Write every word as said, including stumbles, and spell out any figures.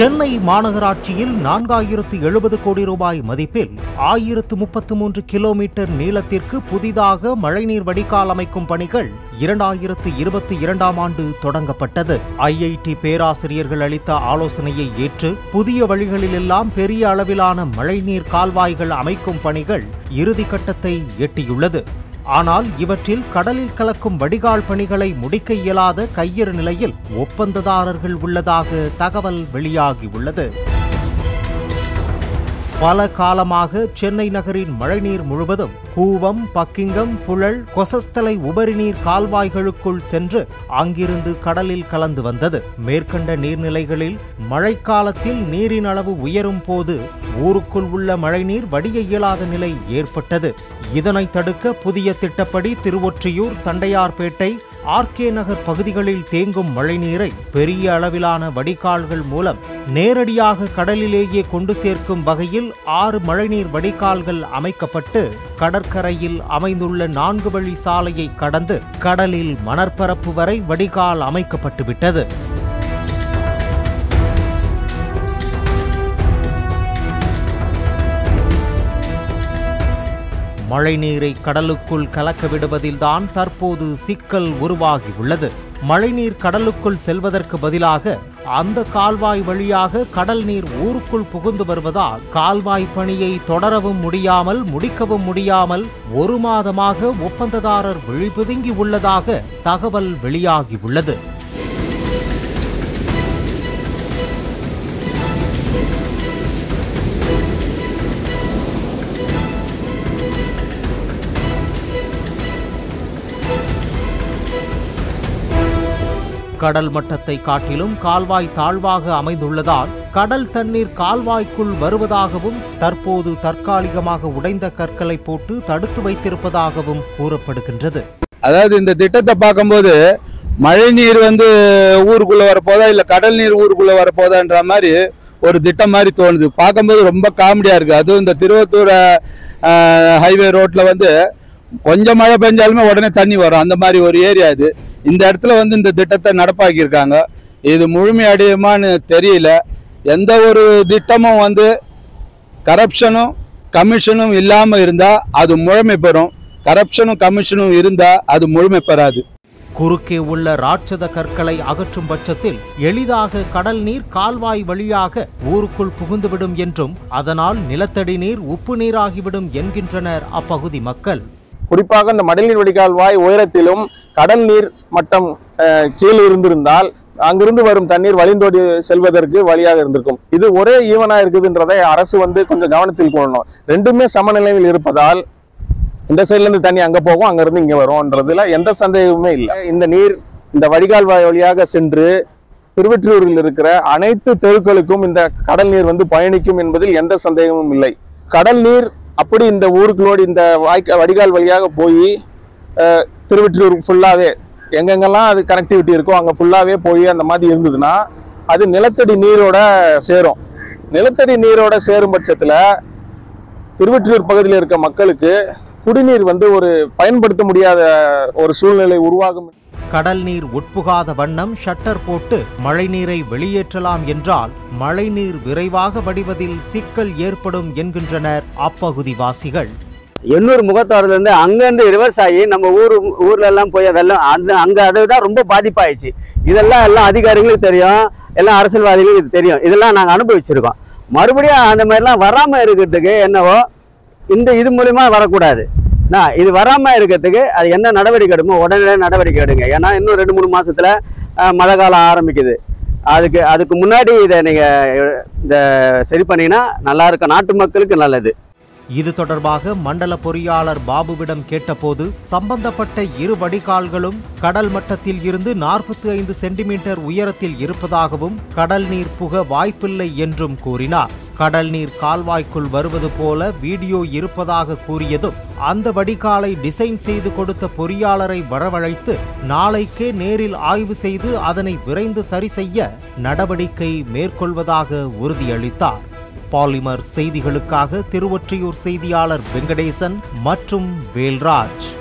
சென்னை மாநகராட்சியில் நான்காயிரத்து எழுபது கோடி ரூபாய் மதிப்பில் ஆயிரத்து முப்பத்து மூன்று கிலோமீட்டர் நீளத்திற்கு புதிதாக மழைநீர் வடிகால் அமைக்கும் பணிகள் இரண்டாயிரத்து இருபத்தி இரண்டாம் ஆண்டு தொடங்கப்பட்டது. ஐஐடி பேராசிரியர்கள் அளித்த ஆலோசனையை ஏற்று புதிய வழிகளிலெல்லாம் பெரிய அளவிலான மழைநீர் கால்வாய்கள் அமைக்கும் பணிகள் இறுதிக்கட்டத்தை எட்டியுள்ளது. ஆனால் இவற்றில் கடலில் கலக்கும் வடிகால் பணிகளை முடிக்க இயலாத கையிறு நிலையில் ஒப்பந்ததாரர்கள் உள்ளதாக தகவல் வெளியாகியுள்ளது. பல காலமாக சென்னை நகரின் மழைநீர் முழுவதும் கூவம், பக்கிங்கம், புழல், கொசஸ்தலை உபரிநீர் கால்வாய்களுக்குள் சென்று அங்கிருந்து கடலில் கலந்து வந்தது. மேற்கண்ட நீர்நிலைகளில் மழைக்காலத்தில் நீரின் அளவு உயரும் போது ஊருக்குள் உள்ள மழைநீர் வடிய இயலாத நிலை ஏற்பட்டது. இதனை தடுக்க புதிய திட்டப்படி திருவொற்றியூர், தண்டையார்பேட்டை, ஆர்கே நகர் பகுதிகளில் தேங்கும் மழைநீரை பெரிய அளவிலான வடிகால்கள் மூலம் நேரடியாக கடலிலேயே கொண்டு சேர்க்கும் வகையில் ஆறு மழைநீர் வடிகால்கள் அமைக்கப்பட்டு கடற்கரையில் அமைந்துள்ள நான்கு வழி சாலையை கடந்து கடலில் மணற்பரப்பு வரை வடிகால் அமைக்கப்பட்டுவிட்டது. மழைநீரை கடலுக்குள் கலக்க விடுவதில்தான் தற்போது சிக்கல் உருவாகியுள்ளது. மழைநீர் கடலுக்குள் செல்வதற்கு பதிலாக அந்த கால்வாய் வழியாக கடல் நீர் ஊருக்குள் புகுந்து வருவதால் கால்வாய் பணியை தொடரவும் முடியாமல் முடிக்கவும் முடியாமல் ஒரு மாதமாக ஒப்பந்ததாரர் விழிபுதுங்கி உள்ளதாக தகவல் வெளியாகியுள்ளது. கடல் மட்டத்தை காட்டிலும் கால்வாய் தாழ்வாக அமைந்துள்ளதால் கடல் தண்ணீர் கால்வாய்க்குள் வருவதாகவும் தற்போது தற்காலிகமாக உடைந்த கற்களை போட்டு தடுத்து வைத்திருப்பதாகவும் கூறப்படுகின்றது. அதாவது இந்த திட்டத்தை பார்க்கும்போது மழை நீர் வந்து ஊருக்குள்ள வரப்போதா இல்ல கடல் நீர் ஊருக்குள்ள வரப்போதான்ற மாதிரி ஒரு திட்டம் மாதிரி தோணுது. பார்க்கும்போது ரொம்ப காமெடியா இருக்கு. அதுவும் இந்த திருவத்தூர் ஹைவே ரோட்ல வந்து கொஞ்சம் மழை பெஞ்சாலுமே உடனே தண்ணி வரும். அந்த மாதிரி ஒரு ஏரியா இது. இந்த இடத்துல வந்து இந்த திட்டத்தை நடப்பாக்கியிருக்காங்க. இது முழுமையடையுமான்னு தெரியல. எந்த ஒரு திட்டமும் வந்து கரப்ஷனும் கமிஷனும் இல்லாமல் இருந்தால் அது முழுமை பெறும். கரப்ஷனும் கமிஷனும் இருந்தால் அது முழுமை பெறாது. குறுக்கே உள்ள ராட்சத கற்களை அகற்றும் பட்சத்தில் எளிதாக கடல் நீர் கால்வாய் வழியாக ஊருக்குள் புகுந்துவிடும் என்றும் அதனால் நிலத்தடி நீர் உப்பு நீராகிவிடும் என்கின்றனர் அப்பகுதி மக்கள். குறிப்பாக இந்த மழைநீர் வடிகால்வாய் உயரத்திலும் கடல் நீர் மட்டம் கீழே இருந்திருந்தால் அங்கிருந்து வரும் தண்ணீர் வழிந்தோடி செல்வதற்கு வழியாக இருந்திருக்கும். இது ஒரே ஈவனா இருக்குதுன்றதை அரசு வந்து கொஞ்சம் கவனத்தில் கொள்ளணும். ரெண்டுமே சமநிலையில் இருப்பதால் இந்த சைட்ல இருந்து தண்ணி அங்க போகும், அங்க இருந்து இங்க வரும்ன்றதுல எந்த சந்தேகமுமே இல்லை. இந்த நீர் இந்த வடிகால்வாய் வழியாக சென்று திருவொற்றியூரில் இருக்கிற அனைத்து தெருக்களுக்கும் இந்த கடல் நீர் வந்து பயணிக்கும் என்பதில் எந்த சந்தேகமும் இல்லை. கடல் நீர் அப்படி இந்த ஊருக்குள்ளோடு இந்த வாய்க்கா வடிகால் வழியாக போய் திருவொற்றியூர் ஃபுல்லாகவே எங்கெங்கெல்லாம் அது கனெக்டிவிட்டி இருக்கோ அங்கே ஃபுல்லாகவே போய் அந்த மாதிரி இருந்ததுன்னா அது நிலத்தடி நீரோட சேரும். நிலத்தடி நீரோட சேரும் பட்சத்தில் திருவொற்றியூர் பகுதியில் இருக்க மக்களுக்கு குடிநீர் வந்து ஒரு பயன்படுத்த முடியாத ஒரு சூழ்நிலை உருவாகும். கடல் நீர் உட்புகாத வண்ணம் ஷட்டர் போட்டு மழைநீரை வெளியேற்றலாம் என்றால் மழைநீர் விரைவாக வடிவதில் சிக்கல் ஏற்படும் என்கின்றனர் அப்பகுதிவாசிகள். எண்ணூர் முகத்தாறுல இருந்து அங்கிருந்து ரிவர்ஸ் ஆகி நம்ம ஊர் ஊர்ல எல்லாம் போய் அதெல்லாம் அந்த அங்க அதுதான் ரொம்ப பாதிப்பாயிடுச்சு. இதெல்லாம் எல்லாம் அதிகாரிகளுக்கு தெரியும், எல்லாம் அரசியல்வாதிகளுக்கு இது தெரியும். இதெல்லாம் நாங்கள் அனுபவிச்சிருக்கோம். மறுபடியும் அந்த மாதிரிலாம் வராம இருக்கிறதுக்கு என்னவோ இந்த இது மூலியமா வரக்கூடாது. நான் இது வராம இருக்கிறதுக்கு அது என்ன நடவடிக்கை எடுமோ உடனே நடவடிக்கை எடுங்க. ஏன்னா இன்னும் ரெண்டு மூணு மாசத்துல மழை காலம் ஆரம்பிக்குது. அதுக்கு அதுக்கு முன்னாடி இதை நீங்க இந்த சரி பண்ணீங்கன்னா நல்லா இருக்கும், நாட்டு மக்களுக்கு நல்லது. இது தொடர்பாக மண்டல பொறியாளர் பாபுவிடம் கேட்டபோது சம்பந்தப்பட்ட இரு வடிகால்களும் கடல் மட்டத்தில் இருந்து நாற்பத்தி ஐந்து சென்டிமீட்டர் உயரத்தில் இருப்பதாகவும் கடல் நீர் புக வாய்ப்பில்லை என்றும் கூறினார். கடல் நீர் கால்வாய்க்குள் வருவது போல வீடியோ இருப்பதாக கூறியதும் அந்த வடிகாலை டிசைன் செய்து கொடுத்த பொறியாளரை வரவழைத்து நாளைக்கே நேரில் ஆய்வு செய்து அதனை விரைந்து சரி செய்ய நடவடிக்கை மேற்கொள்வதாக உறுதியளித்தார். பாலிமர் செய்திகளுக்காக திருவொற்றியூர் செய்தியாளர் வெங்கடேசன் மற்றும் வேல்ராஜ்.